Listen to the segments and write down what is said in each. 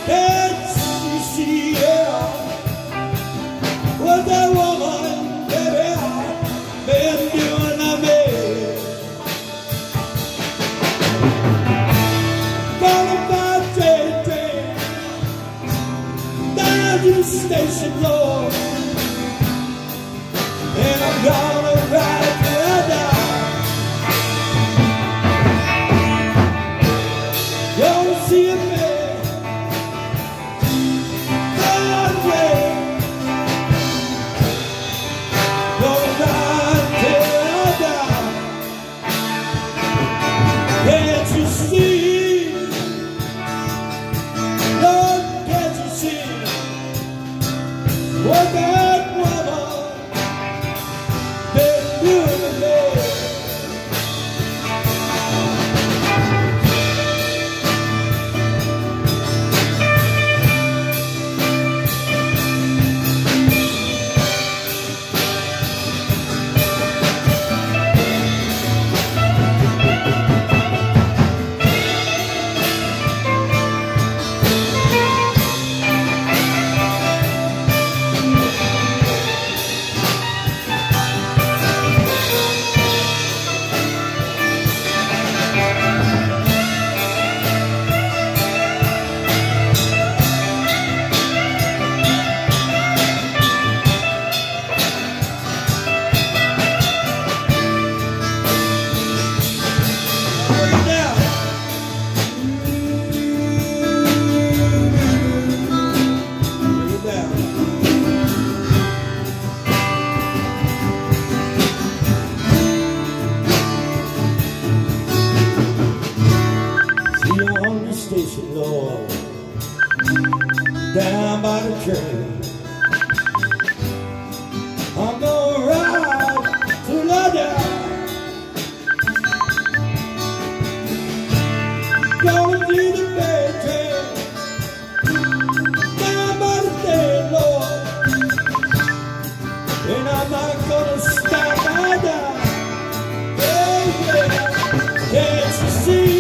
Can't you see, yeah, what that woman, baby, been doing to me? Calling my train down to the station, Lord, and I'm gonna ride till I die. Gonna see a man. Can't you see, Lord, can't you see what that woman been doing to me? Station, Lord, down by the train. I'm gonna ride till I die. Gonna do the bad train down by the train, Lord, and I'm not gonna stop or die. Yeah, yeah. Can't you see?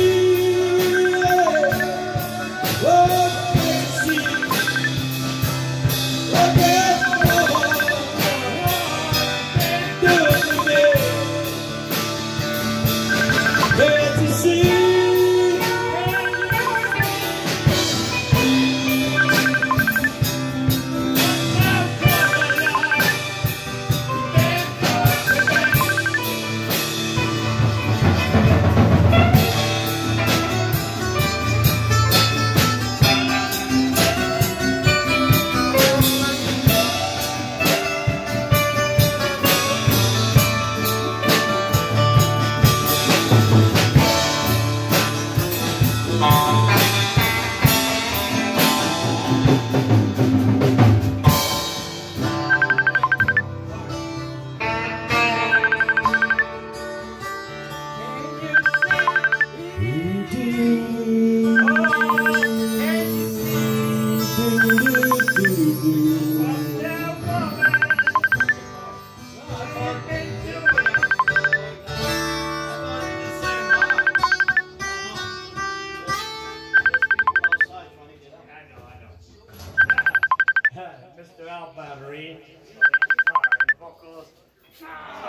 Mr. Buttery, vocals.